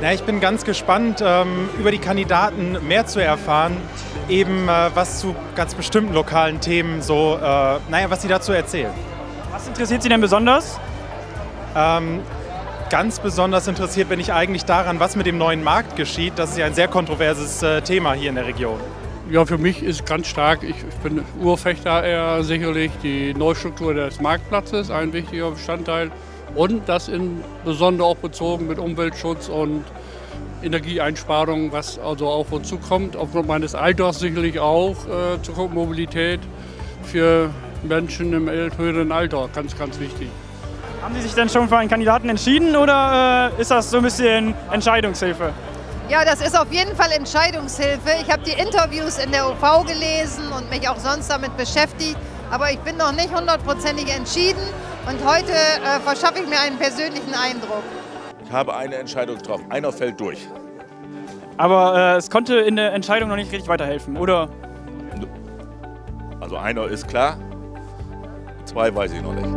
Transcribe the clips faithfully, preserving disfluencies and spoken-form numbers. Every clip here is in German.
Na, ich bin ganz gespannt, ähm, über die Kandidaten mehr zu erfahren, eben äh, was zu ganz bestimmten lokalen Themen so, äh, naja, was sie dazu erzählen. Was interessiert Sie denn besonders? Ähm, ganz besonders interessiert bin ich eigentlich daran, was mit dem neuen Markt geschieht. Das ist ja ein sehr kontroverses äh, Thema hier in der Region. Ja, für mich ist ganz stark, ich, ich bin Urfechter eher sicherlich, die Neustruktur des Marktplatzes ein wichtiger Bestandteil und das insbesondere auch bezogen mit Umweltschutz und Energieeinsparung, was also auch wozu kommt, aufgrund meines Alters sicherlich auch äh, zur Mobilität für Menschen im höheren Alter, ganz, ganz wichtig. Haben Sie sich denn schon für einen Kandidaten entschieden oder äh, ist das so ein bisschen Entscheidungshilfe? Ja, das ist auf jeden Fall Entscheidungshilfe. Ich habe die Interviews in der O V gelesen und mich auch sonst damit beschäftigt, aber ich bin noch nicht hundertprozentig entschieden und heute äh, verschaffe ich mir einen persönlichen Eindruck. Ich habe eine Entscheidung getroffen. Einer fällt durch. Aber äh, es konnte in der Entscheidung noch nicht richtig weiterhelfen, oder? Also einer ist klar, zwei weiß ich noch nicht.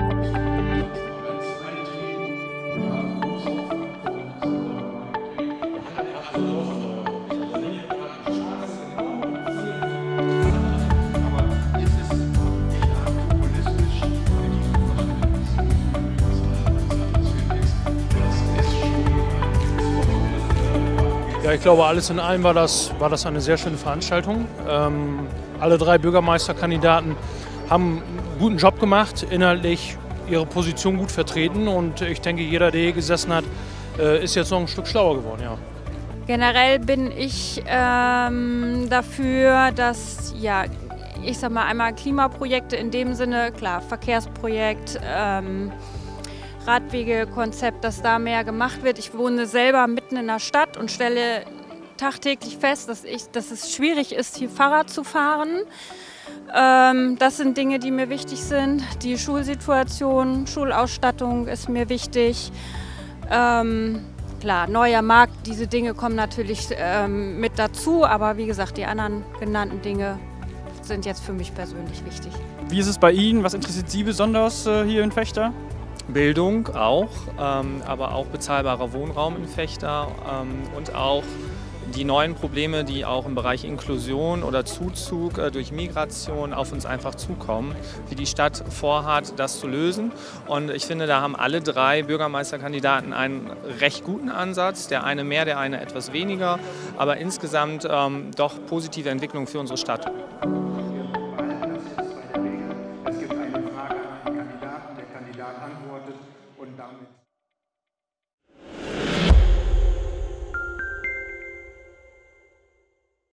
Ja, ich glaube, alles in allem war das, war das eine sehr schöne Veranstaltung. Ähm, alle drei Bürgermeisterkandidaten haben einen guten Job gemacht, inhaltlich ihre Position gut vertreten und ich denke, jeder, der hier gesessen hat, äh, ist jetzt noch ein Stück schlauer geworden. Ja. Generell bin ich ähm, dafür, dass, ja, ich sag mal, einmal Klimaprojekte in dem Sinne, klar, Verkehrsprojekt, ähm, Radwegekonzept, dass da mehr gemacht wird. Ich wohne selber mitten in der Stadt und stelle tagtäglich fest, dass, ich, dass es schwierig ist, hier Fahrrad zu fahren. Ähm, das sind Dinge, die mir wichtig sind. Die Schulsituation, Schulausstattung ist mir wichtig. Ähm, klar, neuer Markt, diese Dinge kommen natürlich ähm, mit dazu, aber wie gesagt, die anderen genannten Dinge sind jetzt für mich persönlich wichtig. Wie ist es bei Ihnen? Was interessiert Sie besonders äh, hier in Vechta? Bildung auch, ähm, aber auch bezahlbarer Wohnraum in Vechta ähm, und auch die neuen Probleme, die auch im Bereich Inklusion oder Zuzug äh, durch Migration auf uns einfach zukommen, wie die Stadt vorhat, das zu lösen. Und ich finde, da haben alle drei Bürgermeisterkandidaten einen recht guten Ansatz, der eine mehr, der eine etwas weniger, aber insgesamt ähm, doch positive Entwicklung für unsere Stadt.